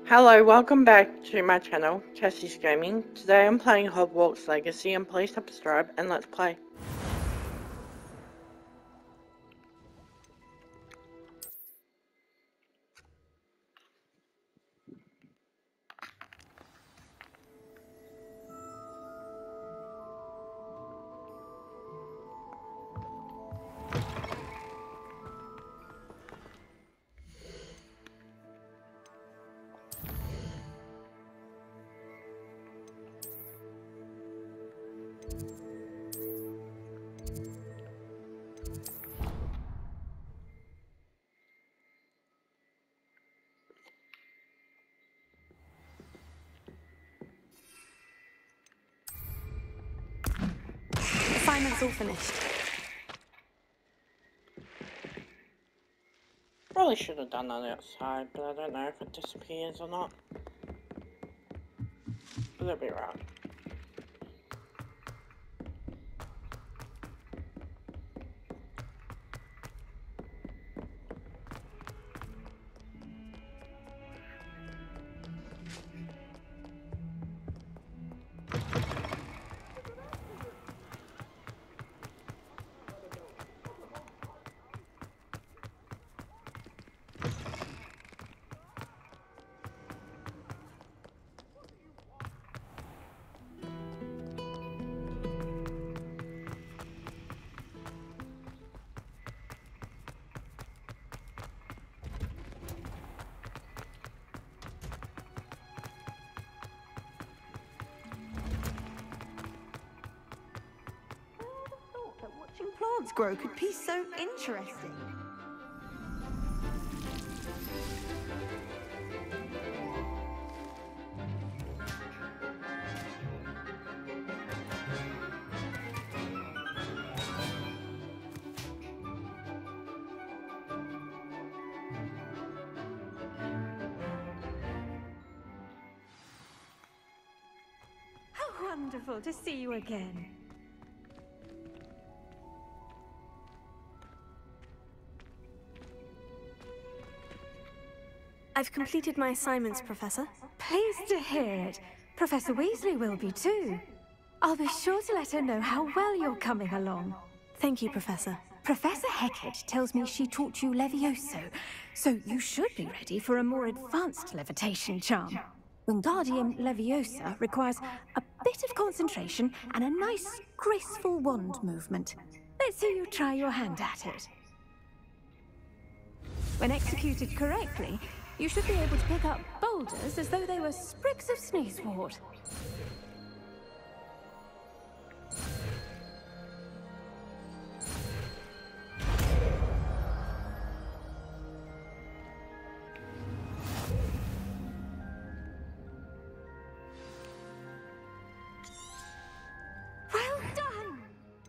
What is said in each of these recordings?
Hello, welcome back to my channel, Cassie's Gaming. Today I'm playing Hogwarts Legacy and please subscribe and let's play. Assignment's all finished. Probably should have done that outside, but I don't know if it disappears or not. But that'd be right. That watching plants grow could be so interesting. How wonderful to see you again. I've completed my assignments, Professor. Pleased to hear it. Professor Weasley will be too. I'll be sure to let her know how well you're coming along. Thank you, Professor. Professor Hecat tells me she taught you Levioso, so you should be ready for a more advanced levitation charm. Wingardium Leviosa requires a bit of concentration and a nice, graceful wand movement. Let's see you try your hand at it. When executed correctly, you should be able to pick up boulders as though they were sprigs of sneezewort. Well done!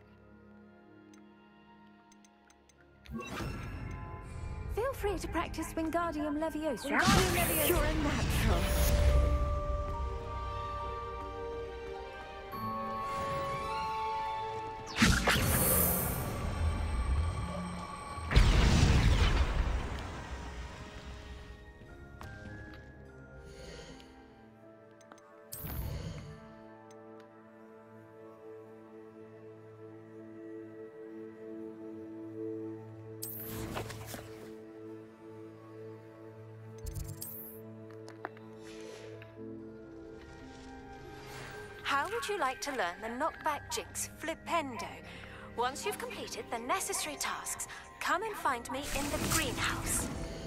Feel free to practice Wingardium Leviosa. You're a natural. How would you like to learn the knockback jinx Flipendo? Once you've completed the necessary tasks, come and find me in the greenhouse.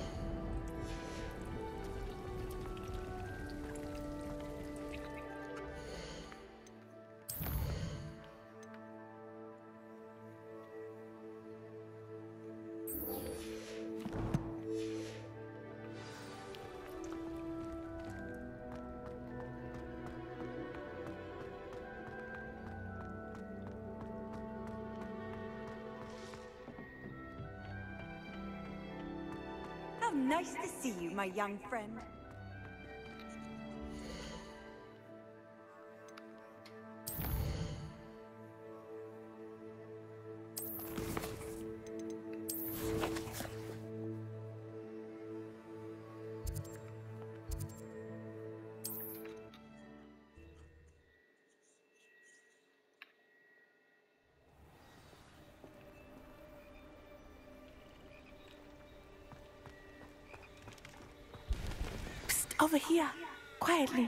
How nice to see you, my young friend. Over here, quietly.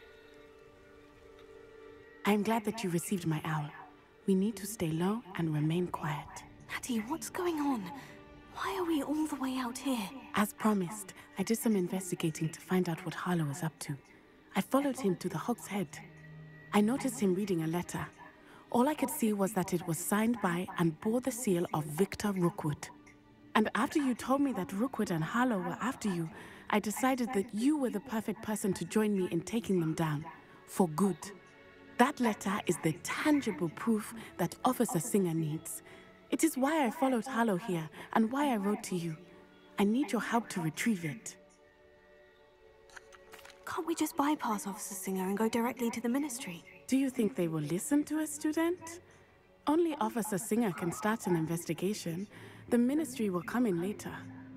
I'm glad that you received my owl. We need to stay low and remain quiet. Natty, what's going on? Why are we all the way out here? As promised, I did some investigating to find out what Harlow is up to. I followed him to the Hog's Head. I noticed him reading a letter. All I could see was that it was signed by and bore the seal of Victor Rookwood. And after you told me that Rookwood and Harlow were after you, I decided that you were the perfect person to join me in taking them down. For good. That letter is the tangible proof that Officer Singer needs. It is why I followed Harlow here and why I wrote to you. I need your help to retrieve it. Can't we just bypass Officer Singer and go directly to the Ministry? Do you think they will listen to a student? Only Officer Singer can start an investigation. The Ministry will come in later.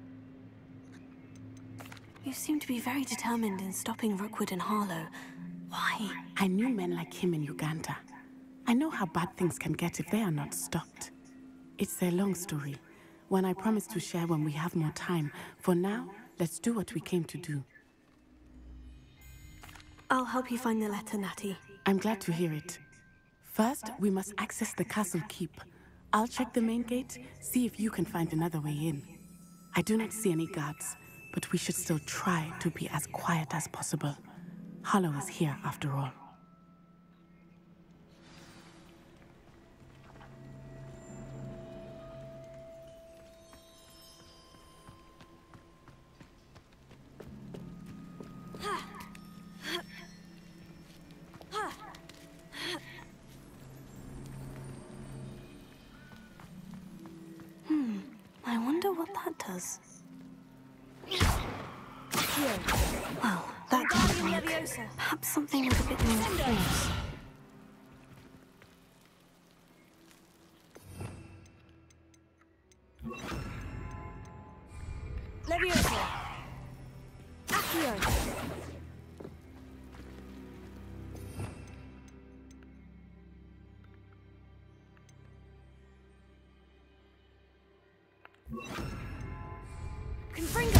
You seem to be very determined in stopping Rookwood and Harlow. Why? I knew men like him in Uganda. I know how bad things can get if they are not stopped. It's a long story, one I promise to share when we have more time. For now, let's do what we came to do. I'll help you find the letter, Natty. I'm glad to hear it. First, we must access the castle keep. I'll check the main gate, see if you can find another way in. I do not see any guards, but we should still try to be as quiet as possible. Harlow is here after all. I wonder what that does. Well, that didn't work. Perhaps something with a bit more force. Leviosa! Accio! Confringo!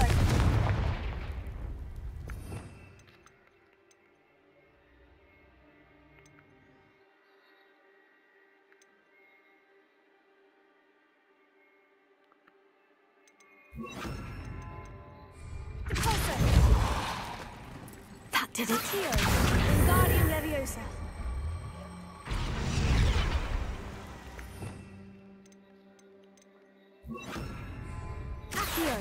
That did it. Wingardium Leviosa! Accio!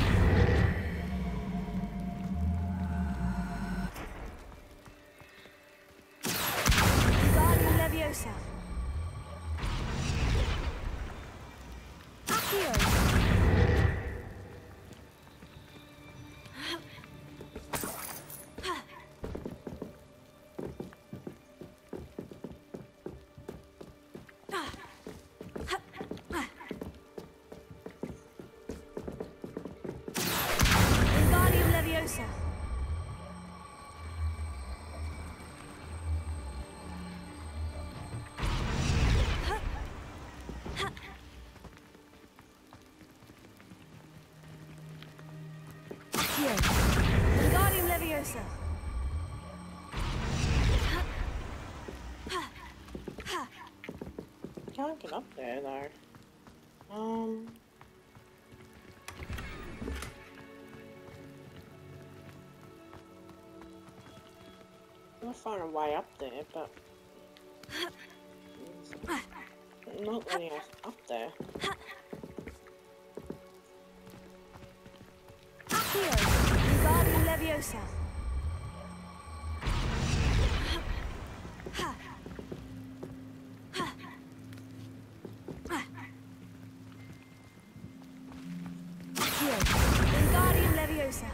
Wingardium Leviosa! Accio! Wingardium Leviosa! Accio! Wingardium Leviosa! Can't get up there though. I'll find a way up there, but it's not letting us up there. Accio! Wingardium Leviosa! Accio! Wingardium Leviosa!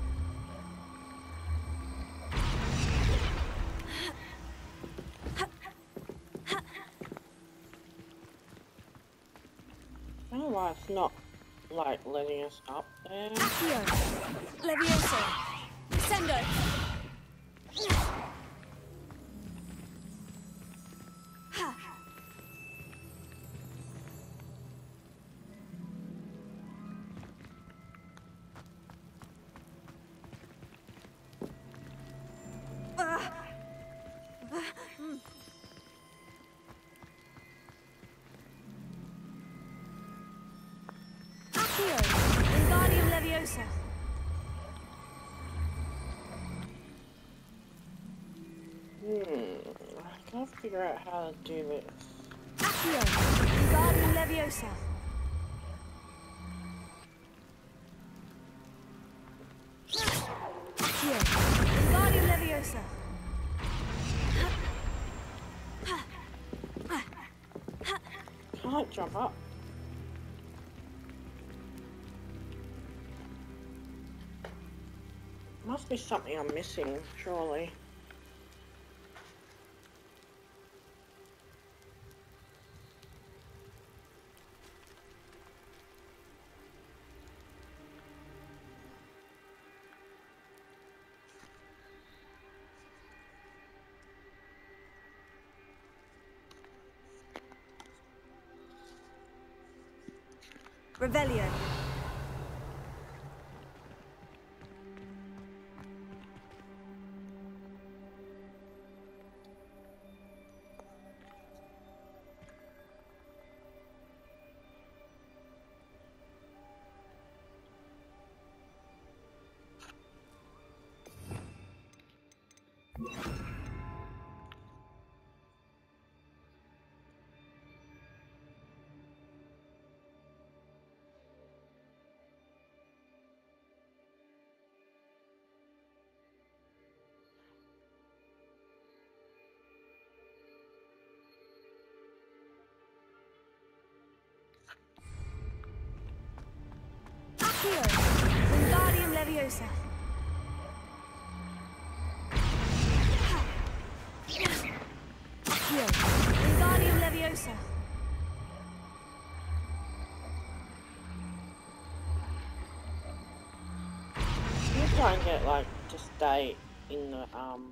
I don't know why it's not like letting us up there. Accio! Leviosa! Sendo! Leviosa! I can't figure out how to do this. Accio! Wingardium Leviosa! Accio! Wingardium Leviosa! Can't jump up. Must be something I'm missing, surely. Revelio. Accio! Wingardium Leviosa! Accio! Wingardium Leviosa! I'm try and get like to stay in the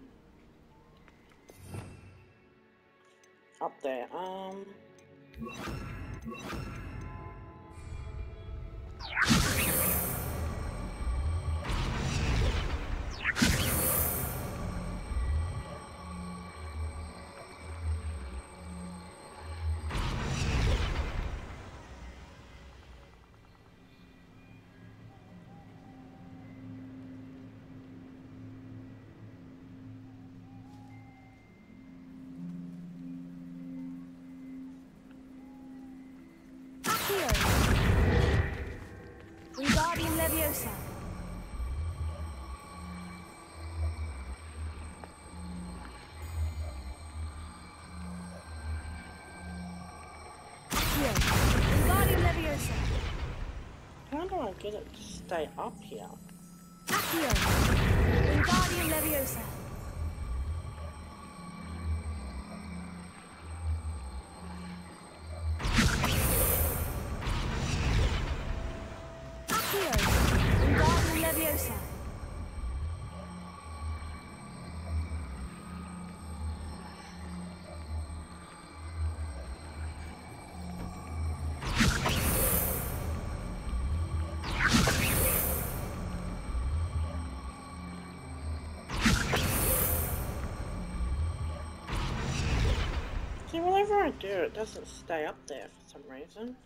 up there. Accio! Wingardium Leviosa! Accio! Wingardium Leviosa! How do I get it to stay up here? Accio! Wingardium Leviosa! Accio! Wingardium Leviosa! See, whenever I do, it doesn't stay up there for some reason.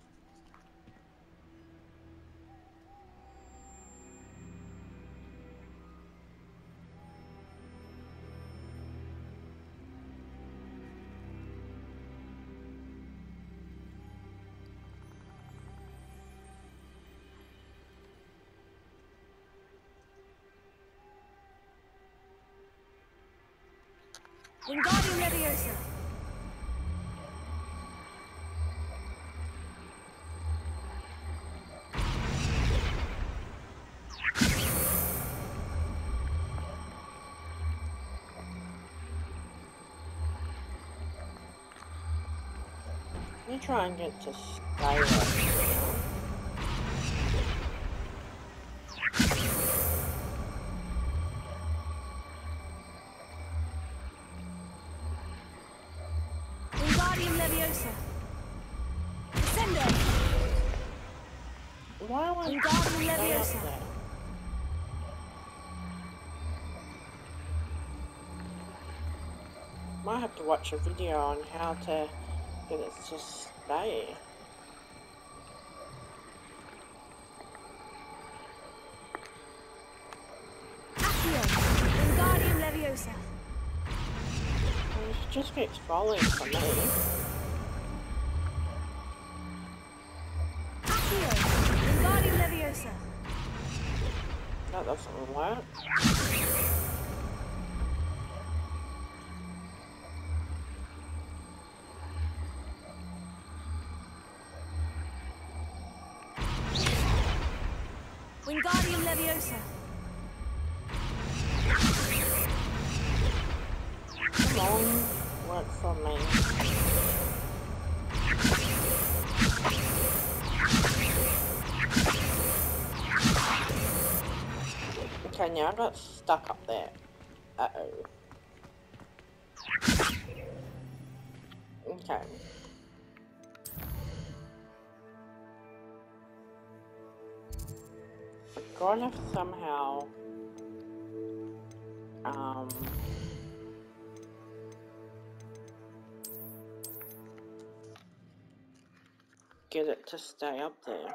Wingardium Leviosa! Let me try and get to stay up here. Wingardium Leviosa! Sendo! Why am I Wingardium stay up Leviosa! there? Might have to watch a video on how to get it to stay. just keeps falling for me. Accio, Wingardium Leviosa. That doesn't work. Wingardium Leviosa. Come on, work for me. Okay, now I got stuck up there. Uh-oh. Okay. Gotta somehow get it to stay up there.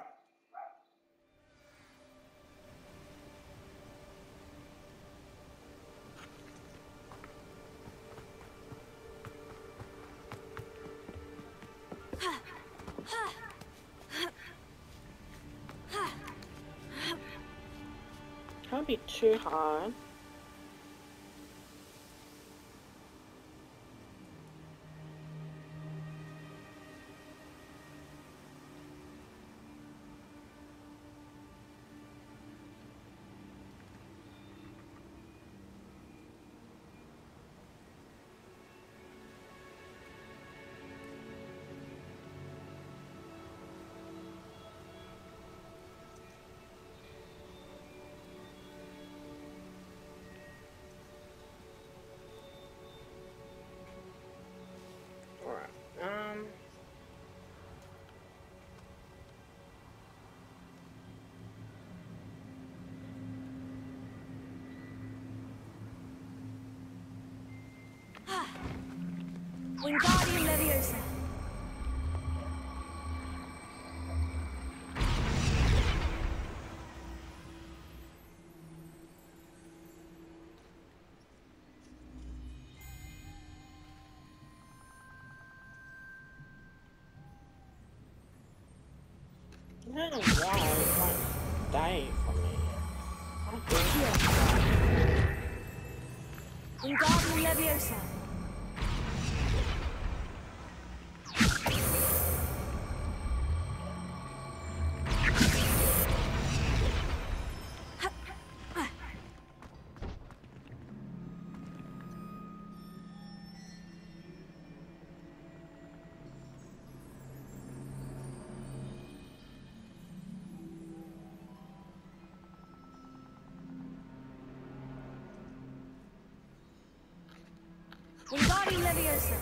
Can't be too hard. Wingardium Leviosa. I don't know why it won't stay for me. Wingardium Leviosa. Wingardium Leviosa.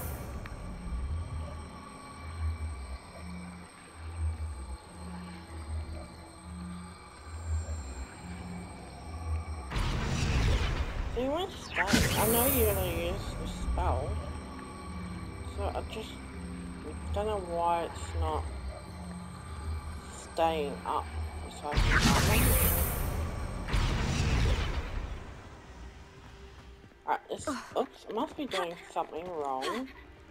So you won't stay. I know you're gonna use the spell. So I just don't know why it's not staying up so I can find them. Oops, I must be doing something wrong.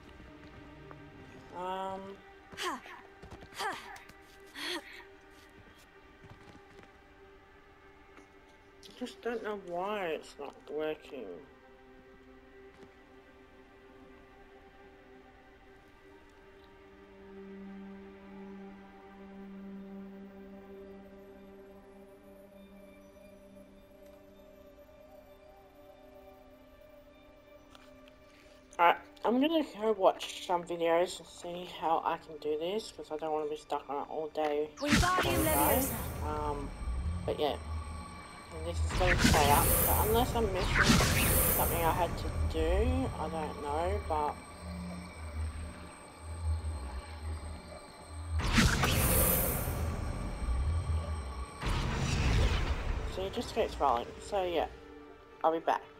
Just don't know why it's not working. Alright, I'm gonna go watch some videos and see how I can do this, because I don't want to be stuck on it all day. Wingardium Leviosa. But yeah, and this is going to stay up, so unless I'm missing something I had to do, I don't know, but... So it just keeps rolling, so yeah, I'll be back.